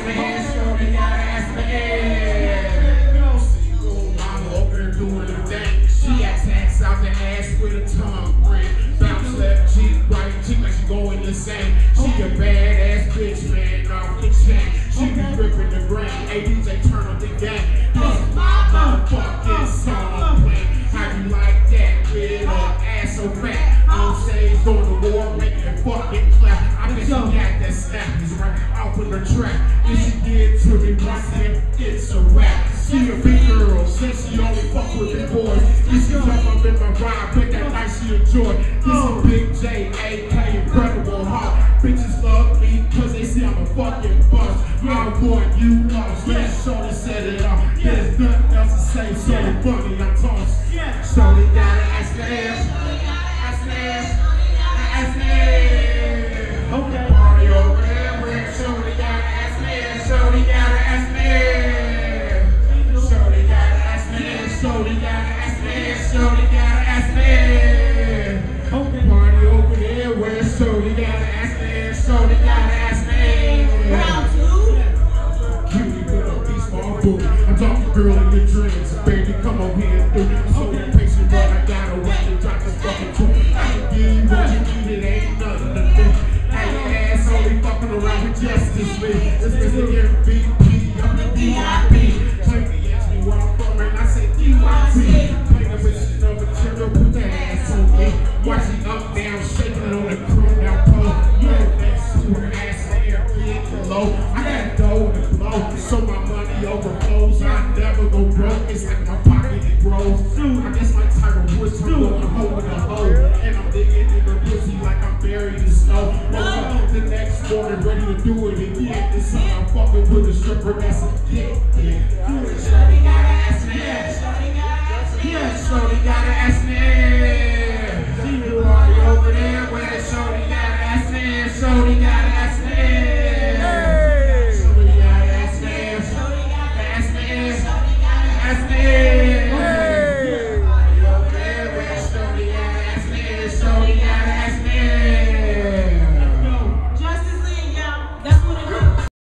man, shorty got an ass man. Mama over there doing the thing. She attacks out the ass with a tongue ring. Bounce left cheek, right cheek like she going insane. She a badass bitch, man, off the chain. She be ripping the grain. Hey, DJ, turn up the game. This is my motherfucking song playing. How you like that with her ass so fat? On stage, going to war, making it fucking clap. I bet she got that snap. He's right off of the track. If she get to me once, then it's a rap. She a big girl, since she only fuck with big boys. If she jump up in my ride, bet that night she enjoy. This is Big J, A.K. Incredible Heart. Bitches love me, cause they see I'm a fucking boss. I want you lost, let's show to set it off. There's nothing else to say, so funny I'm tossed. So they gotta ask the ass, ask the ass, ask the ass. Okay. Party over there, where so they gotta ask the ass, so they gotta ask the ass. So they gotta ask the ass, so they gotta ask the ass, so they gotta ask the ass. Okay. Party over there, where so they gotta ask the ass, so they gotta ask the ass. Round two. Cutie with a beast for a booty. I'm talking girl in your dreams, baby, come over here and do it. So impatient, but I gotta wait to drop this fucking tune. I can give you what you need, it ain't nothing to do. Now your ass only fucking around with Justice League. This is the MVP, I'm the VIP. Playing ask me where I'm from, and I say DYP. Playing with shit of material, put that ass on me. Watching up, down, shaking on the crew, now pole. Yeah, next to her ass, there, get low. I got dough to blow, so my money overflows. I never go broke, it's like my pocket it grows. I guess my Tiger Woods, I'm going home with a hoe. And I'm digging in the pussy like I'm buried in snow. Woke up the next morning, ready to do it again. This time I'm fucking with a stripper that's a dick. Yeah, shorty gotta ask me. Yeah, shorty gotta ask me.